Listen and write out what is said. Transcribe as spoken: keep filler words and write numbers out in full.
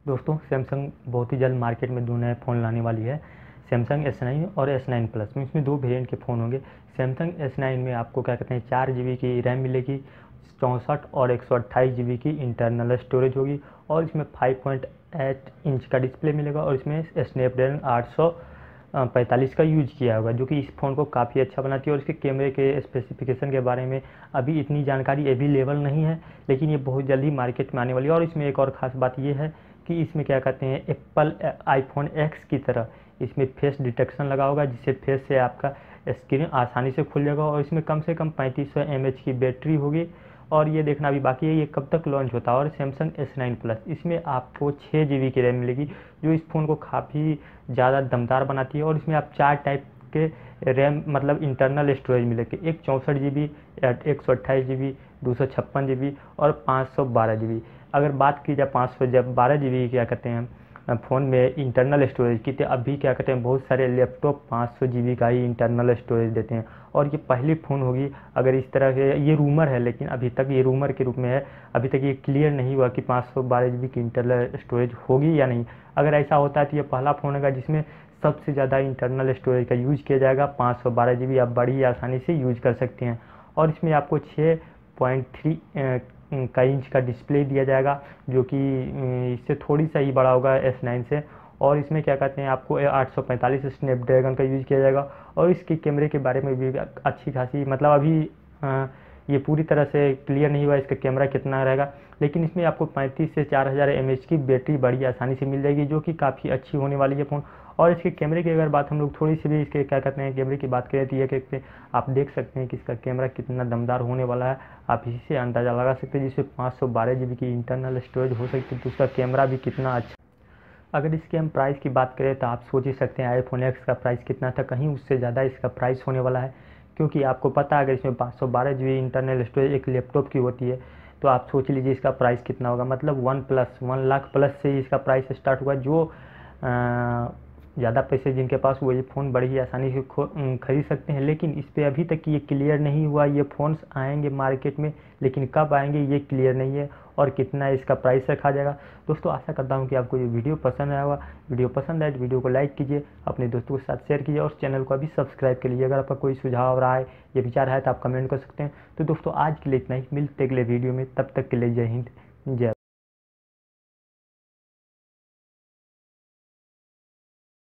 दोस्तों सैमसंग बहुत ही जल्द मार्केट में दो नए फ़ोन लाने वाली है, सैमसंग एस नाइन और एस नाइन प्लस में। इसमें दो वेरिएंट के फ़ोन होंगे। सैमसंग एस नाइन में आपको क्या कहते हैं चार जी बी की रैम मिलेगी, चौंसठ और एक सौ अट्ठाईस जी बी की इंटरनल स्टोरेज होगी और इसमें फाइव पॉइंट एट इंच का डिस्प्ले मिलेगा और इसमें स्नैपड्रैगन आठ सौ पैंतालीस का यूज किया होगा, जो कि इस फ़ोन को काफ़ी अच्छा बनाती है। और इसके कैमरे के स्पेसिफिकेशन के बारे में अभी इतनी जानकारी अवेलेबल नहीं है, लेकिन ये बहुत जल्दी मार्केट में आने वाली है। और इसमें एक और ख़ास बात ये है कि इसमें क्या कहते हैं एप्पल आईफोन एक्स की तरह इसमें फेस डिटेक्शन लगा होगा, जिससे फेस से आपका स्क्रीन आसानी से खुल जाएगा। और इसमें कम से कम पैंतीस सौ एम एच की बैटरी होगी और ये देखना भी बाकी है ये कब तक लॉन्च होता है। और सैमसंग एस नाइन प्लस इसमें आपको छः जी बी की रैम मिलेगी, जो इस फ़ोन को काफ़ी ज़्यादा दमदार बनाती है। और इसमें आप चार टाइप के रैम मतलब इंटरनल स्टोरेज मिलेगी, एक चौंसठ जी बी, एक सौ अट्ठाईस जी बी, दो सौ छप्पन जी बी और पाँच सौ बारह जी बी। अगर बात की जाए पाँच सौ जब बारह जी बी क्या कहते हैं फ़ोन में इंटरनल स्टोरेज की, तो अभी क्या कहते हैं बहुत सारे लैपटॉप पाँच सौ जी बी का ही इंटरनल स्टोरेज देते हैं। और ये पहली फ़ोन होगी अगर इस तरह के, ये रूमर है लेकिन अभी तक ये रूमर के रूप में है, अभी तक ये क्लियर नहीं हुआ कि पाँच सौ बारह जी बी की इंटरनल स्टोरेज होगी या नहीं। अगर ऐसा होता है तो ये पहला फ़ोन होगा जिसमें सबसे ज़्यादा इंटरनल स्टोरेज का यूज़ किया जाएगा। पाँच सौ बारह जी बी आप बड़ी आसानी से यूज कर सकते हैं। और इसमें आपको छः पॉइंट थ्री का इंच का डिस्प्ले दिया जाएगा, जो कि इससे थोड़ी सा ही बड़ा होगा एस नाइन से। और इसमें क्या कहते हैं आपको आठ सौ पैंतालीस स्नैपड्रैगन का यूज़ किया जाएगा। और इसके कैमरे के बारे में भी अच्छी खासी मतलब अभी आ, ये पूरी तरह से क्लियर नहीं हुआ इसका कैमरा कितना रहेगा, लेकिन इसमें आपको पैंतीस से चार हज़ार एम एच की बैटरी बड़ी आसानी से मिल जाएगी, जो कि काफ़ी अच्छी होने वाली है फ़ोन। और इसके कैमरे की अगर बात हम लोग थोड़ी सी भी इसके क्या कहते हैं कैमरे की बात करें तो ये कि आप देख सकते हैं कि इसका कैमरा कितना दमदार होने वाला है। आप इसी से अंदाज़ा लगा सकते हैं, जिसमें पाँच सौ बारह जी बी की इंटरनल स्टोरेज हो सकती है तो उसका कैमरा भी कितना अच्छा। अगर इसके हम प्राइस की बात करें तो आप सोच ही सकते हैं आईफोन एक्स का प्राइस कितना था, कहीं उससे ज़्यादा इसका प्राइस होने वाला है। क्योंकि आपको पता है अगर इसमें पाँच सौ बारह जी बी इंटरनल स्टोरेज एक लैपटॉप की होती है तो आप सोच लीजिए इसका प्राइस कितना होगा। मतलब one plus one lakh plus से ही इसका प्राइस स्टार्ट हुआ। जो ज़्यादा पैसे जिनके पास वो ये फ़ोन बड़ी ही आसानी से खरीद सकते हैं। लेकिन इस पर अभी तक ये क्लियर नहीं हुआ ये फ़ोन्स आएंगे मार्केट में, लेकिन कब आएंगे ये क्लियर नहीं है और कितना इसका प्राइस रखा जाएगा। दोस्तों आशा करता हूँ कि आपको ये वीडियो पसंद आया होगा। वीडियो पसंद आए तो वीडियो को लाइक कीजिए, अपने दोस्तों के साथ शेयर कीजिए और चैनल को अभी सब्सक्राइब कर लीजिए। अगर आपका कोई सुझाव रहा है या विचार है तो आप कमेंट कर सकते हैं। तो दोस्तों आज के लिए इतना ही, मिलते अगले वीडियो में, तब तक के लिए जय हिंद जय।